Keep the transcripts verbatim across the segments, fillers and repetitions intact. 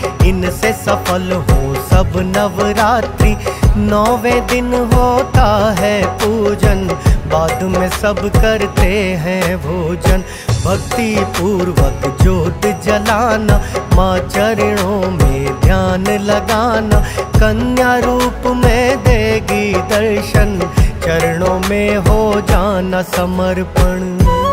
इनसे सफल हो सब नवरात्रि। नौवें दिन होता है पूजन, बाद में सब करते हैं भोजन। भक्ति पूर्वक ज्योत जलाना, माँ चरणों में ध्यान लगाना। कन्या रूप में देगी दर्शन, चरणों में हो जाना समर्पण।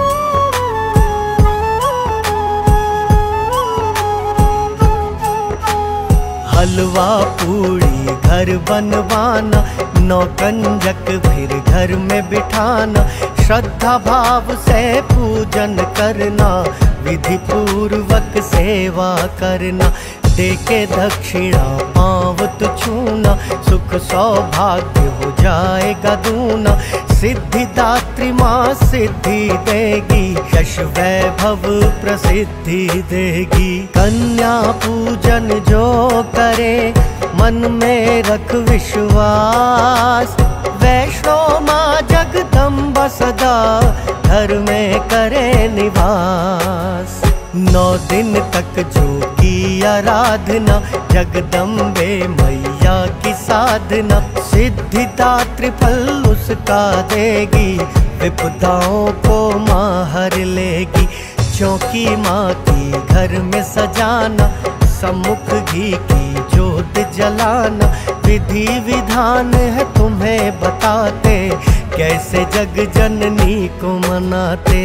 हलवा पूड़ी घर बनवाना, नौकंजक फिर घर में बिठाना। श्रद्धा भाव से पूजन करना, विधि पूर्वक सेवा करना। देके दक्षिणा पाँव तो छूना, सुख सौभाग्य हो जाएगा दूना। सिद्धिदात्री माँ सिद्धि देगी, यश वैभव प्रसिद्धि देगी। कन्या पूजन जो करे, मन में रख विश्वास। वैष्णो माँ जगदम्बा सदा घर में करे निवास। नौ दिन तक जो की आराधना, जगदम्बे मैया की साधना। सिद्धिदात्री फल उसका देगी, विपदाओं को माँ हर लेगी। चौकी माँ की घर में सजाना, सम्मुख घी की ज्योत जलाना। विधि विधान है तुम्हें बताते, कैसे जग जननी को मनाते।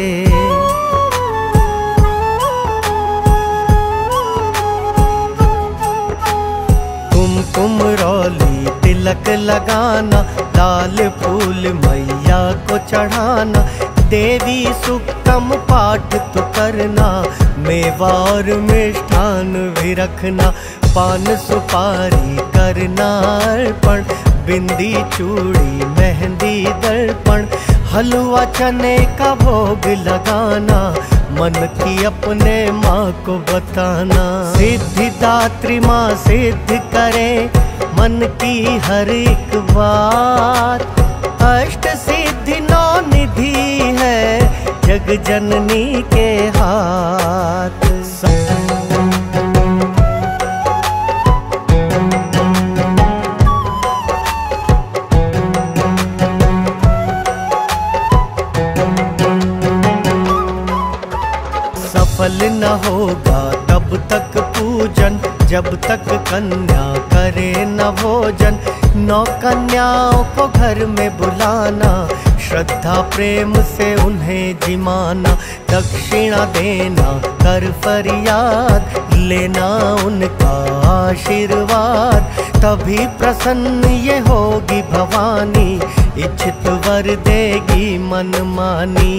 कुमकुम रौली तिलक लगाना, लाल फूल मैया को चढ़ाना। देवी सुक्तम पाठ तो करना, मेवा और मिष्ठान भी रखना। पान सुपारी करना अर्पण, बिंदी चूड़ी मेहंदी दर्पण। हलवा चने का भोग लगाना, मन की अपने माँ को बताना। सिद्धिदात्री माँ सिद्ध करे, मन की हर एक बात। अष्ट सिद्धि नौ निधि है, जग जननी के हाथ। सफल न होगा तब तक पूजन, जब तक कन्या करे न भोजन। नौ कन्याओं को घर में बुलाना, श्रद्धा प्रेम से उन्हें जिमाना। दक्षिणा देना कर फरियाद, लेना उनका आशीर्वाद। तभी प्रसन्न ये होगी भवानी, इच्छित वर देगी मन मानी।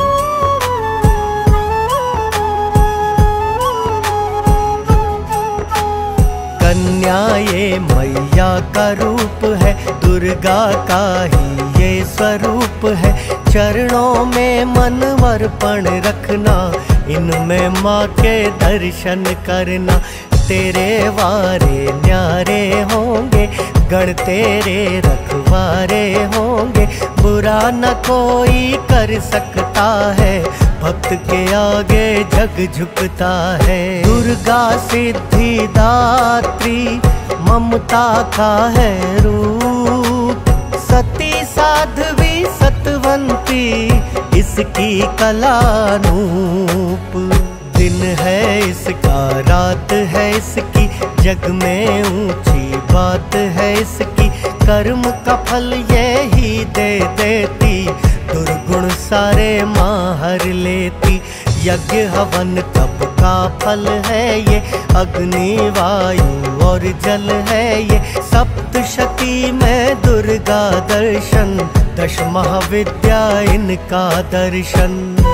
कन्या ये मैया का रूप है, दुर्गा का ही ये स्वरूप है। चरणों में मन अर्पण रखना, इनमें माँ के दर्शन करना। तेरे वारे न्यारे होंगे, गण तेरे रखवारे होंगे। बुरा न कोई कर सकता है, भक्त के आगे जग झुकता है। दुर्गा सिद्धिदात्री ममता का है रूप। सती साध्वी सतवंती, इसकी कलानूप। दिन है इसका रात है इसकी, जग में ऊंची बात है इसकी। कर्म का फल यही दे देती, दुर्गुण सारे माँ हर लेती। यज्ञ हवन तप का फल है ये, अग्नि वायु और जल है ये। सप्तशती में दुर्गा दर्शन, दश महाविद्या इनका दर्शन।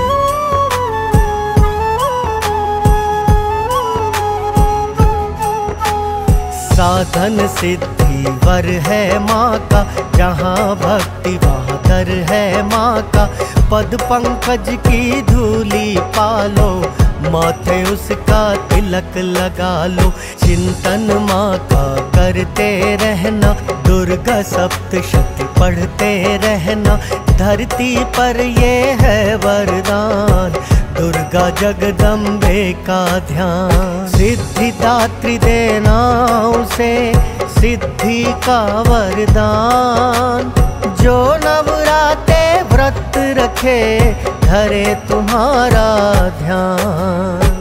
साधन सिद्धि वर है माँ का, जहाँ भक्ति वहाँ दर है माँ का। पद पंकज की धूली पालो, माथे उसका तिलक लगा लो, चिंतन माँ का करते रहना, दुर्गा सप्तशती पढ़ते रहना। धरती पर ये है वरदान, दुर्गा जगदम्बे का ध्यान। सिद्धिदात्री देना उसे सिद्धि का वरदान, जो नवराते व्रत रखे धरे तुम्हारा ध्यान।